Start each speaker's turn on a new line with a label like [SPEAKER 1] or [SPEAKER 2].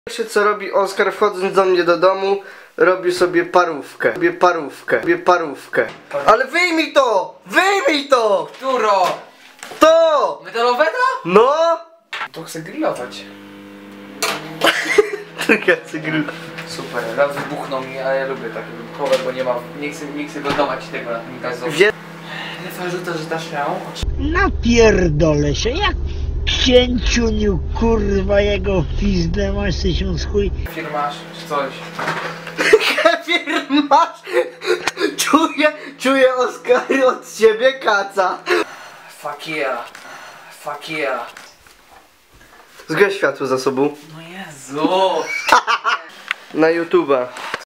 [SPEAKER 1] Pierwsze co robi Oskar, wchodząc do mnie do domu, robi sobie parówkę. Parówkę. Ale wyjmij to! Wyjmij to!
[SPEAKER 2] Któro?
[SPEAKER 1] To!
[SPEAKER 2] Metalowego?
[SPEAKER 1] No!
[SPEAKER 2] To chcę grillować. Super, raz wybuchnął mi, a ja lubię takie wybuchowe, bo nie chcę gotować tego na tym gazowie. Ile farzuta, że dasz miał?
[SPEAKER 3] Napierdolę się, jak księciuniu, kurwa, jego pizdę masz 1000 chuj.
[SPEAKER 2] Firmasz czy coś?
[SPEAKER 1] Kefir masz! Czuję Oskar od ciebie kaca.
[SPEAKER 2] Fuck yeah. Fuck yeah.
[SPEAKER 1] Zgaś światło za sobą.
[SPEAKER 2] No Jezu.
[SPEAKER 1] Na YouTube'a.